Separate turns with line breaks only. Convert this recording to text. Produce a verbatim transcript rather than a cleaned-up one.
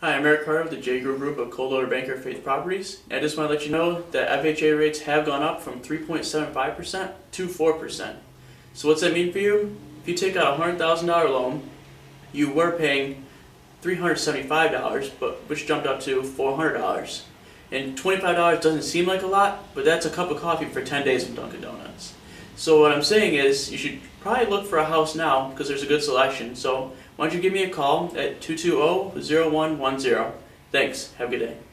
Hi, I'm Eric Carter with the Jay Groah Group of Cold Banker Faith Properties. And I just want to let you know that F H A rates have gone up from three point seven five percent to four percent. So what's that mean for you? If you take out a one hundred thousand dollar loan, you were paying three hundred seventy-five dollars, but which jumped up to four hundred dollars. And twenty-five dollars doesn't seem like a lot, but that's a cup of coffee for ten days from Dunkin' Donuts. So what I'm saying is you should probably look for a house now because there's a good selection. So why don't you give me a call at two two zero, zero one one zero. Thanks. Have a good day.